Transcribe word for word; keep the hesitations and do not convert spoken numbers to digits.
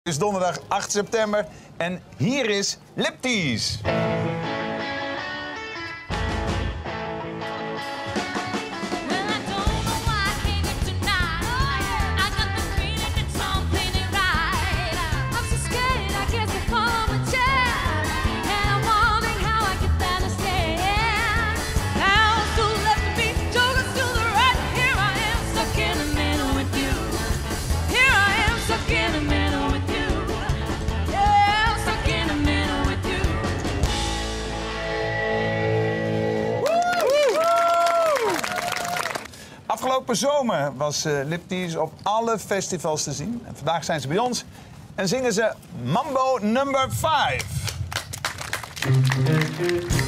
Het is donderdag acht september en hier is Lipties. Afgelopen zomer was uh, Lipties op alle festivals te zien. En vandaag zijn ze bij ons en zingen ze Mambo number vijf.